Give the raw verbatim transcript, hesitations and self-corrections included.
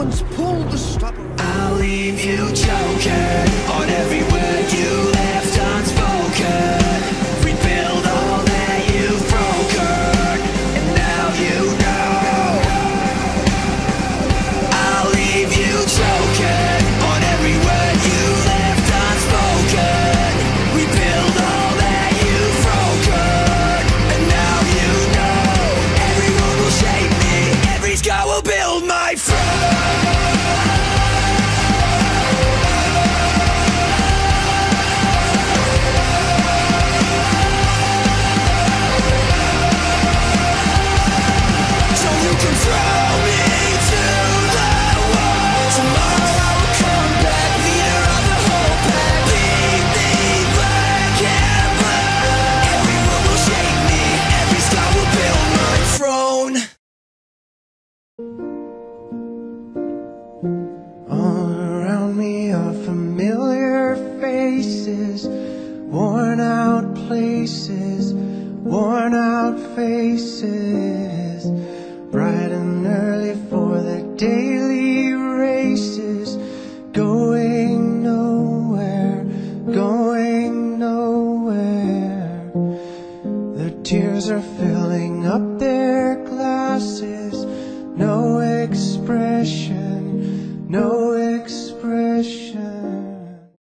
once pulled the stopper. I'll leave you choking on every word you left unspoken. Rebuild all that you've broken, and now you know. I'll leave you choking on every word you left unspoken. Rebuild all that you've broken, and now you know. Everyone will shape me, every scar will build my throne. All around me are familiar faces, worn out places, worn out faces, bright and early for the daily races, going nowhere, going nowhere. The tears are filling up